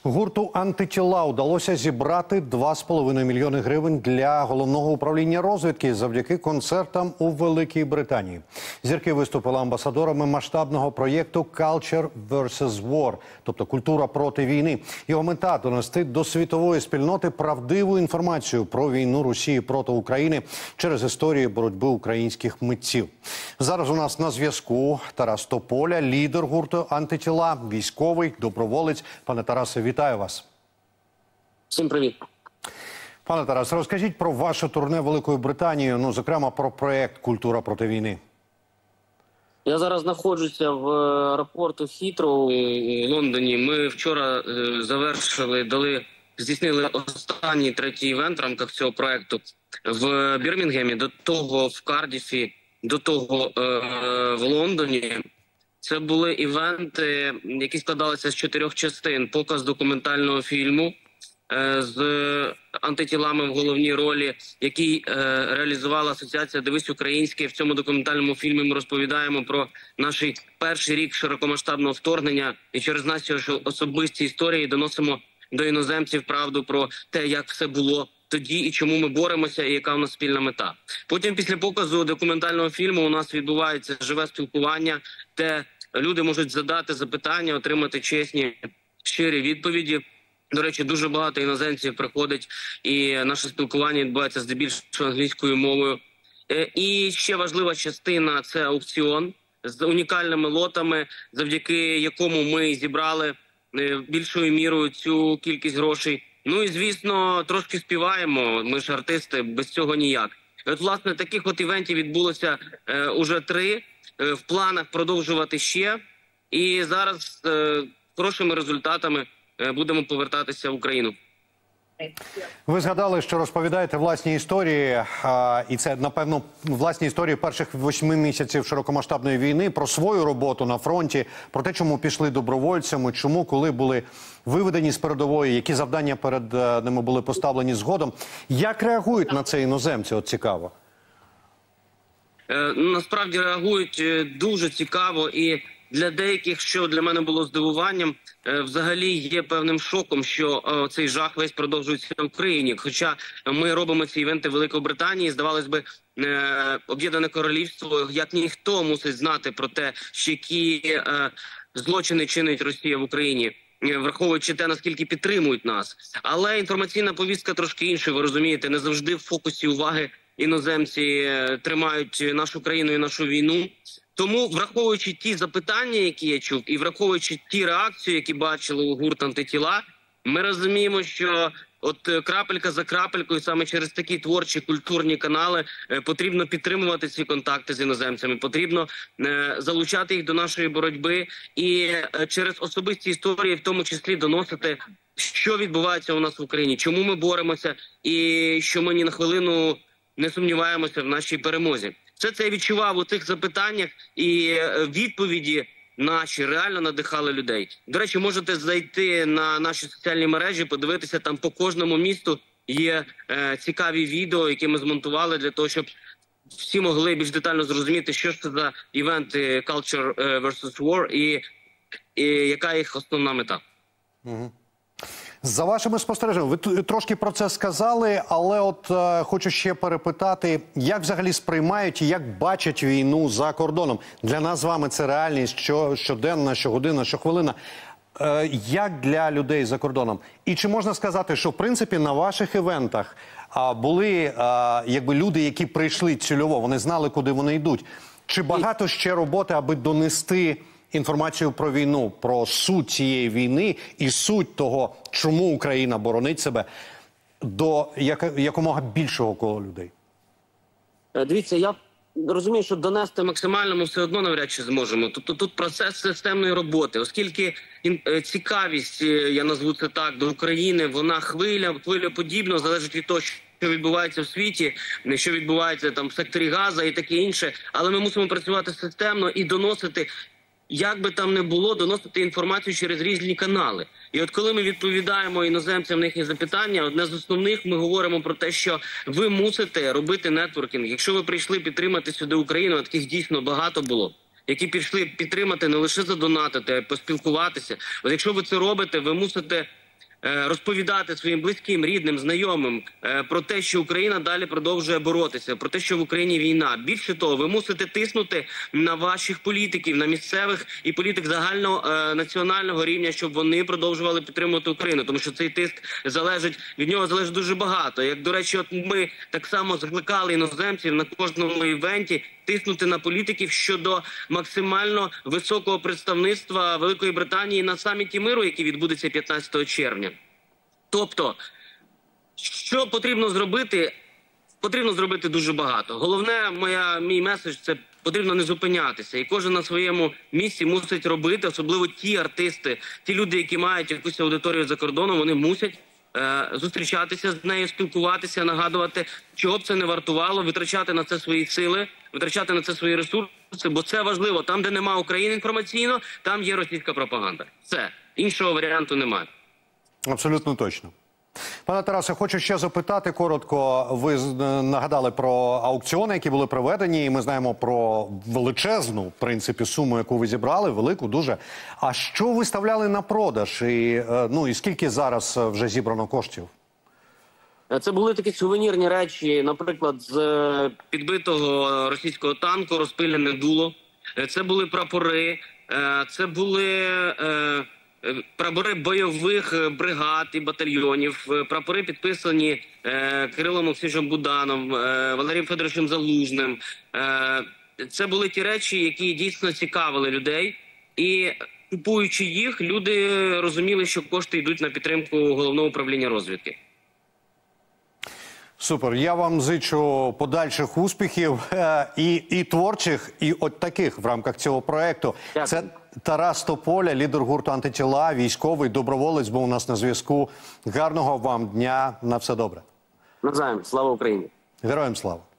Гурту «Антитіла» удалося зібрати 2,5 мільйони гривень для Головного управління розвідки завдяки концертам у Великій Британії. Зірки виступили амбасадорами масштабного проєкту «Culture vs. War», тобто «Культура проти війни». Його мета – донести до світової спільноти правдиву інформацію про війну Росії проти України через історію боротьби українських митців. Зараз у нас на зв'язку Тарас Тополя, лідер гурту «Антитіла», військовий, доброволець. Пане Тарасе, вітаю вас. Всім привіт. Пане Тарас, розкажіть про ваше турне Великою Британією, зокрема про проєкт «Культура проти війни». Я зараз знаходжуся в аеропорту Хітроу у Лондоні. Ми вчора здійснили останній третій івент в рамках цього проєкту в Бірмінгемі, до того в Кардіфі, до того в Лондоні. Це були івенти, які складалися з 4 частин. Показ документального фільму з антитілами в головній ролі, який реалізувала асоціація «Дивись українське». В цьому документальному фільмі ми розповідаємо про наш перший рік широкомасштабного вторгнення і через наші особисті історії доносимо до іноземців правду про те, як все було тоді і чому ми боремося, і яка у нас спільна мета. Потім, після показу документального фільму, у нас відбувається живе спілкування, де люди можуть задати запитання, отримати чесні, щирі відповіді. До речі, дуже багато іноземців приходить, і наше спілкування відбувається здебільшого англійською мовою. І ще важлива частина – це аукціон з унікальними лотами, завдяки якому ми зібрали більшою мірою цю кількість грошей. Ну і, звісно, трошки співаємо, ми ж артисти, без цього ніяк. От, власне, таких от івентів відбулося уже 3, в планах продовжувати ще. І зараз з хорошими результатами будемо повертатися в Україну. Ви згадали, що розповідаєте власні історії, і це, напевно, власні історії перших 8 місяців широкомасштабної війни, про свою роботу на фронті, про те, чому пішли добровольцями, чому, коли були виведені з передової, які завдання перед ними були поставлені згодом. Як реагують на це іноземці? От цікаво. Насправді реагують дуже цікаво, і для деяких, що для мене було здивуванням, взагалі є певним шоком, що цей жах весь продовжується в Україні. Хоча ми робимо ці івенти в Великій Британії, здавалось би, Об'єднане Королівство, як ніхто, мусить знати про те, що які злочини чинить Росія в Україні, враховуючи те, наскільки підтримують нас. Але інформаційна повістка трошки інша, ви розумієте, не завжди в фокусі уваги іноземці тримають нашу країну і нашу війну. Тому, враховуючи ті запитання, які я чув, і враховуючи ті реакції, які бачили у гурт «Антитіла», ми розуміємо, що от крапелька за крапелькою, саме через такі творчі культурні канали потрібно підтримувати ці контакти з іноземцями, потрібно залучати їх до нашої боротьби і через особисті історії в тому числі доносити, що відбувається у нас в Україні, чому ми боремося і що ми ні на хвилину не сумніваємося в нашій перемозі. Все це я відчував у цих запитаннях, і відповіді наші реально надихали людей. До речі, можете зайти на наші соціальні мережі, подивитися, там по кожному місту є цікаві відео, які ми змонтували для того, щоб всі могли більш детально зрозуміти, що ж це за івенти Culture vs. War і яка їх основна мета. За вашими спостереженнями, ви трошки про це сказали, але от хочу ще перепитати, як взагалі сприймають і як бачать війну за кордоном? Для нас з вами це реальність щоденна, щогодинна, щохвилина. Як для людей за кордоном? І чи можна сказати, що в принципі на ваших івентах були люди, які прийшли цільово, вони знали, куди вони йдуть? Чи багато ще роботи, аби донести інформацію про війну, про суть цієї війни і суть того, чому Україна боронить себе, до якомога більшого кола людей? Дивіться, я розумію, що донести максимально ми все одно навряд чи зможемо. Тобто тут процес системної роботи, оскільки цікавість, я назву це так, до України, вона хвилеподібно, залежить від того, що відбувається в світі, що відбувається там в секторі Газа і таке інше. Але ми мусимо працювати системно і доносити, як би там не було, доносити інформацію через різні канали. І от коли ми відповідаємо іноземцям на їхні запитання, одне з основних, ми говоримо про те, що ви мусите робити нетворкінг. Якщо ви прийшли підтримати сюди Україну, а таких дійсно багато було, які пішли підтримати не лише задонатити, а й поспілкуватися. От якщо ви це робите, ви мусите розповідати своїм близьким, рідним, знайомим про те, що Україна далі продовжує боротися, про те, що в Україні війна. Більше того, ви мусите тиснути на ваших політиків, на місцевих і політик загального національного рівня, щоб вони продовжували підтримувати Україну, тому що цей тиск від нього залежить дуже багато. Як, до речі, от ми так само закликали іноземців на кожному івенті тиснути на політиків щодо максимально високого представництва Великої Британії на саміті миру, який відбудеться 15 червня. Тобто, що потрібно зробити? Потрібно зробити дуже багато. Головне, мій меседж – це потрібно не зупинятися. І кожен на своєму місці мусить робити, особливо ті артисти, ті люди, які мають якусь аудиторію за кордоном, вони мусять зустрічатися з нею, спілкуватися, нагадувати, чого б це не вартувало, витрачати на це свої сили, витрачати на це свої ресурси, бо це важливо. Там, де нема України інформаційно, там є російська пропаганда. Все. Іншого варіанту немає. Абсолютно точно. Пане Тарасе, хочу ще запитати коротко. Ви нагадали про аукціони, які були проведені, і ми знаємо про величезну, в принципі, суму, яку ви зібрали, велику дуже. А що виставляли на продаж? І скільки зараз вже зібрано коштів? Це були такі сувенірні речі, наприклад, з підбитого російського танку, розпилене дуло. Це були прапори, це були прапори бойових бригад і батальйонів, прапори підписані Кирилом Олексійовичем Буданом, Валерієм Федоровичем Залужним. Це були ті речі, які дійсно цікавили людей. І купуючи їх, люди розуміли, що кошти йдуть на підтримку Головного управління розвідки. Супер. Я вам зичу подальших успіхів і творчих, і от таких в рамках цього проєкту. Це Тарас Тополя, лідер гурту «Антитіла», військовий, доброволець, був у нас на зв'язку. Гарного вам дня. На все добре. Навзаєм. Слава Україні. Героям слава.